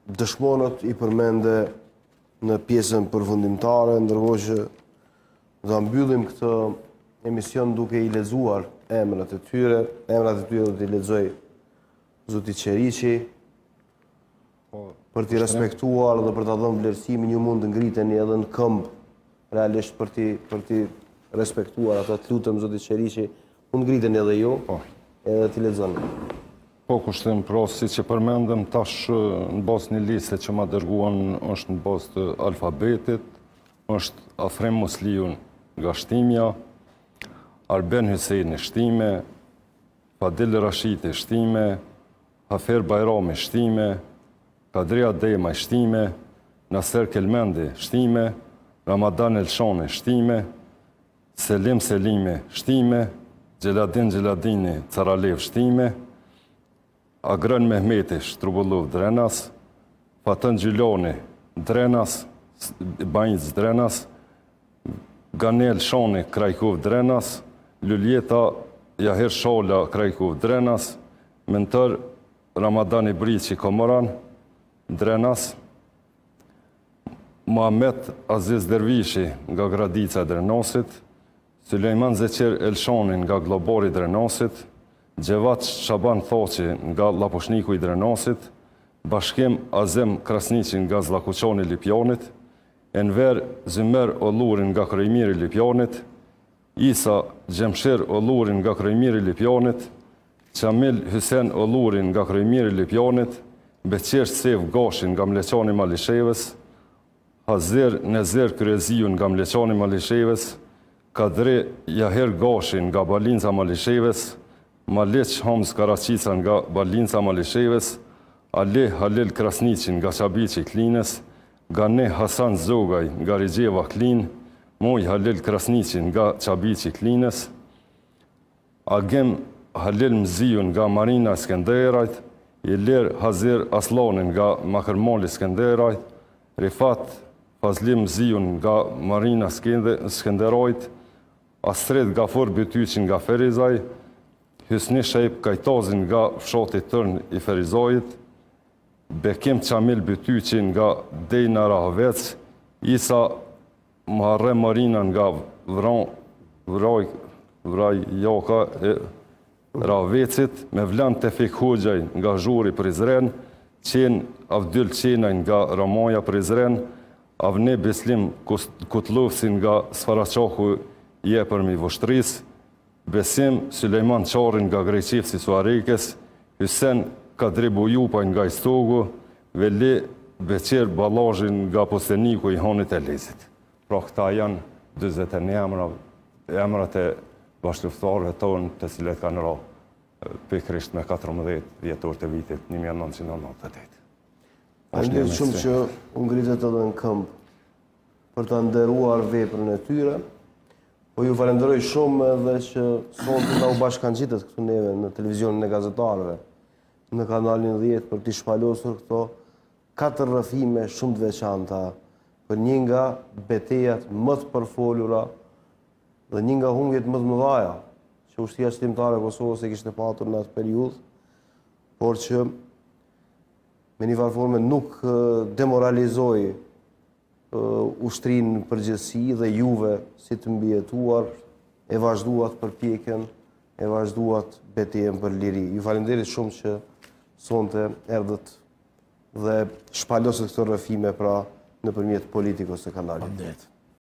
dëshmonët i përmende në pjesën përfundimtare, ndërkohë që do mbyllim këtë emision duke i lexuar emrat e tyre. Emrat e tyre do t'i lexoj zoti Qeriqi, për t'i respektuar dhe për t'a dhënë vlerësimin. Ju mund të ngriteni edhe në këmbë realisht për t'i respektuar ata. Të lutem zoti Qeriqi, mund ngriteni edhe ju, edhe t'i lexoni. Po, kushtim, si që përmendëm, tash në bazë një liste që ma dërguan është në bazë të alfabetit, është Afrem Musliun nga Shtimja, Arben Hyseni Shtime, Fadil Rashiti Shtime, Hafer Bajrami Shtime, Kadria Dema Shtime, Naser Kelmendi Shtime, Ramadan Elshoni Shtime, Selim Selime Shtime, Gjeladin Gjeladini Caralev Shtime, Agren Mehmeti Shtrubullov Drenas, Fatën Gjyloni Drenas, Banjic Drenas, Ganel Shoni Krajkov Drenas, Luljeta Jaher Shola Krajkov Drenas, Mentor Ramadani Briqi Komoran Drenas, Muhammed Aziz Dervishi nga Gradica e Drenosit, Sulejman Zeqer Elshoni nga Globori Drenosit, Gjevat Shaban Thoqi nga Lapushniku i Drenosit, Bashkim Azem Krasniqi nga Zlakuqoni Lipjonit, Enver Zymer Ollurin nga Krejmiri Lipjonit, Isa Gjemshir Ollurin nga Krejmiri Lipjonit, Qamil Hysen Ollurin nga Krejmiri Lipjonit, Beqer Sev Gashin nga Mleqani Malishevës, Hazir Nezer Kryezijun nga Mleqani Malishevës, Kadri Jaher Gashin nga Balinca Malishevës, Maleq Hamz Karaqica nga Balinca Malishevës, Ali Halil Krasniqin nga Qabiqi Klinës, Gane Hasan Zogaj nga Rigjeva Klin, Moj Halil Krasniqin nga Qabiqi Klinës, Agem Halil Mzijun nga Marina Skenderajt, Ilir Hazir Aslanin nga Makërmali Skenderajt, Rifat Fazlim Mzijun nga Marina Skenderajt, Astrid Gafur Bytyqin nga Ferizaj, Hysni Shejp Kajtazin nga fshati Tërn i Ferizajit, Bekim Qamil Bytyqin nga Dejna Rahavec, Isa Muharrem Marina nga Vraj Jaka e Rahavecit, Mevlan Tefik Hoxhaj nga Zhuri Prizren, Qen Avdyl Qenaj nga Ramaja Prizren, Avne Beslim Kutlovsin nga Sfaraqaku Jepërmi Voshtris, Besim Sulejman Qarin nga Greqifsi Suarekes, Hysen Kadri Bujupaj nga Istogu, Veli Beqer Balazhin nga Posteniku i Hanit e Lezit. Pra këta janë 21 emrat e bashkëluftarëve tonë të cilët kanë ra pikërisht me 14 dhjetor të vitit 1998. Faleminderit shumë që u ngritet edhe në këmbë për të nderuar veprën e tyre. Po ju falenderoj shumë edhe që sonte na u bashkangjitet këtu neve në televizionin e gazetarëve, në kanalin 10 për t'i shpalosur këto 4 rrëfime shumë të veçanta për një nga betejat më të përfolura dhe një nga humbjet më të mëdha që ushtria shtimtare e Kosovës e kishte patur në atë periudhë, por që me një farë forme nuk demoralizoi ushtrinë në përgjithësi dhe juve si të mbijetuar e vazhduat përpjekjen, e vazhduat betejën për liri. Ju falenderit shumë që sonte erdhët dhe shpalosët këto rrëfime pra nëpërmjet Politikos të kanalit.